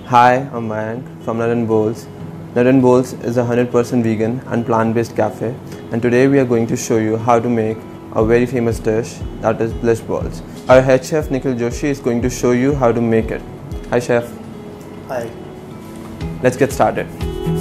Hi, I'm Mayank from Nut and Bowls. Nut and Bowls is a 100% vegan and plant-based cafe, and today we are going to show you how to make a very famous dish, that is bliss balls. Our head chef Nikhil Joshi is going to show you how to make it. Hi chef. Hi. Let's get started.